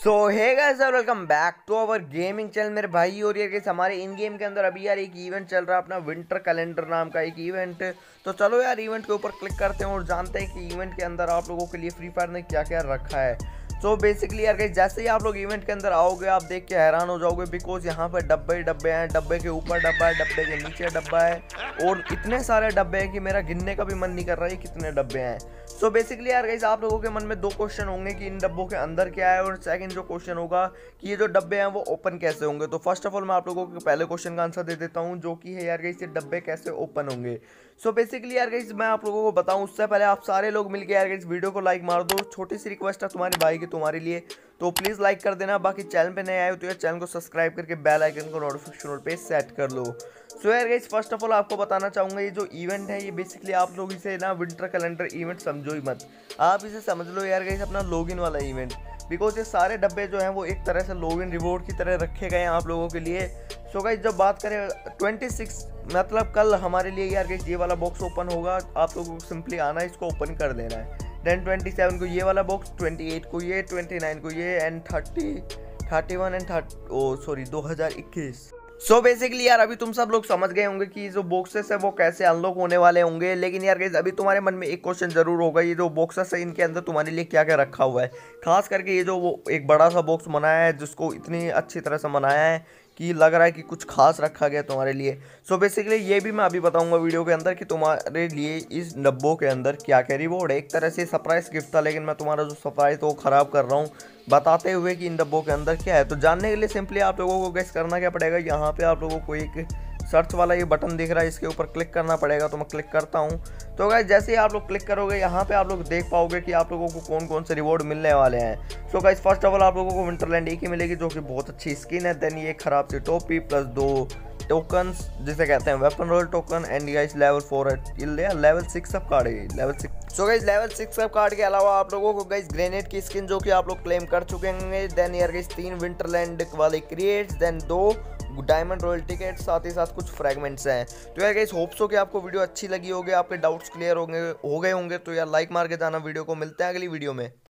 So hey guys sir, welcome back to our gaming channel मेरे भाई। और ये गाइस हमारे इन गेम के अंदर अभी यार एक इवेंट चल रहा है, अपना विंटर कैलेंडर नाम का एक इवेंट। तो चलो यार इवेंट के ऊपर क्लिक करते हैं और जानते हैं कि इवेंट के अंदर आप लोगों के लिए फ्री फायर ने क्या क्या रखा है। सो बेसिकली यार गाइस जैसे ही आप लोग इवेंट के अंदर आओगे आप देख के हैरान हो जाओगे, बिकॉज यहाँ पर डब्बे ही डब्बे हैं। डब्बे के ऊपर डब्बा है, डब्बे के नीचे डब्बा है, और इतने सारे डब्बे हैं कि मेरा गिनने का भी मन नहीं कर रहा है कितने डब्बे हैं। सो बेसिकली यार गाइस आप लोगों के मन में दो क्वेश्चन होंगे कि इन डब्बों के अंदर क्या है, और सेकंड जो क्वेश्चन होगा कि ये जो डब्बे हैं वो ओपन कैसे होंगे। तो फर्स्ट ऑफ ऑल मैं आप लोगों को पहले क्वेश्चन का आंसर दे देता हूँ, जो कि है यार गाइस ये डब्बे कैसे ओपन होंगे। सो बेसिकली यार गाइस मैं आप लोगों को बताऊं उससे पहले आप सारे लोग मिलके यार गाइस वीडियो को लाइक मार दो। छोटी सी रिक्वेस्ट है तुम्हारे भाई की तुम्हारे लिए, तो प्लीज़ लाइक कर देना। बाकी चैनल पे नए आए हो तो यार चैनल को सब्सक्राइब करके बेल आइकन को नोटिफिकेशन पे सेट कर लो। सो यार गाइस फर्स्ट ऑफ ऑल आपको बताना चाहूँगा ये जो इवेंट है ये बेसिकली आप लोग इसे ना विंटर कैलेंडर इवेंट समझो ही मत, आप इसे समझ लो यार गाइस अपना लॉगिन वाला इवेंट। बिकॉज ये सारे डब्बे जो हैं वो एक तरह से लॉगिन रिवॉर्ड की तरह रखे गए हैं आप लोगों के लिए। सो गाइस जब बात करें 26 मतलब कल हमारे लिए यार गाइस ये वाला बॉक्स ओपन होगा। आप लोगों को सिंपली आना है, इसको ओपन कर देना है। देन 27 को ये वाला बॉक्स, 28 को ये, 29 को ये, एंड 31 एंड 2021। सो बेसिकली यार अभी तुम सब लोग समझ गए होंगे कि जो बॉक्सेस है वो कैसे अनलॉक होने वाले होंगे। लेकिन यार गाइस अभी तुम्हारे मन में एक क्वेश्चन जरूर होगा, ये जो बॉक्सेस है इनके अंदर तुम्हारे लिए क्या क्या रखा हुआ है। खास करके ये जो वो एक बड़ा सा बॉक्स बनाया है जिसको इतनी अच्छी तरह से बनाया है कि लग रहा है कि कुछ खास रखा गया तुम्हारे लिए। सो बेसिकली ये भी मैं अभी बताऊंगा वीडियो के अंदर कि तुम्हारे लिए इस डब्बों के अंदर क्या क्या रिवॉर्ड है। एक तरह से सरप्राइज गिफ्ट था, लेकिन मैं तुम्हारा जो सरप्राइज तो वो ख़राब कर रहा हूँ बताते हुए कि इन डब्बों के अंदर क्या है। तो जानने के लिए सिंपली आप लोगों को गेस करना क्या पड़ेगा, यहाँ पे आप लोगों को एक सर्च वाला ये बटन दिख रहा है, इसके ऊपर क्लिक करना पड़ेगा। तो मैं क्लिक करता हूँ। तो गाइस जैसे ही आप लोग क्लिक करोगे यहाँ पे आप लोग देख पाओगे कि आप लोगों को कौन कौन से रिवॉर्ड मिलने वाले हैं। So guys first of all आप लोगों को विंटरलैंड एक ही मिलेगी जो कि बहुत अच्छी स्किन है। देन ये खराब सी टोपी प्लस 2 टोकन्स जिसे कहते हैं weapon roll token, and guys level 4 level 6 सब कार्ड है, लेवल 6। सो गाइस लेवल 6 सब कार्ड के अलावा आप लोगों को गाइस ग्रेनेड की स्किन जो कि आप लोग क्लेम कर चुके होंगे। देन यार गाइस 3 विंटरलैंड वाले crates, then 2 diamond royal ticket, साथ ही साथ कुछ फ्रेगमेंट्स हैं। तो यार गाइस होप सो कि आपको वीडियो अच्छी लगी होगी, आपके डाउट्स क्लियर हो गए होंगे। तो यार लाइक मार के जाना वीडियो को। मिलते हैं अगली वीडियो में।